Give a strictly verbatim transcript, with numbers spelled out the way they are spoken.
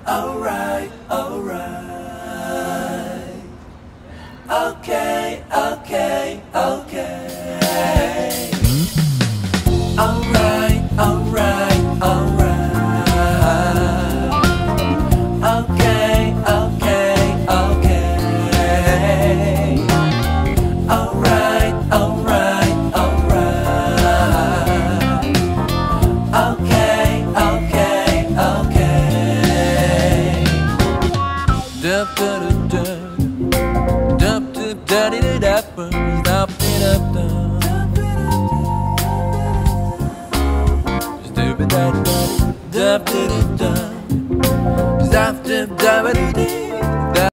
alright, alright. Okay, okay, okay. Alright, alright, alright. Okay, okay, okay. Alright, alright, alright. Okay, okay, okay. Dup dup dup dup dup dup dup dup dup dup dup dup dup dup dup dup dup dup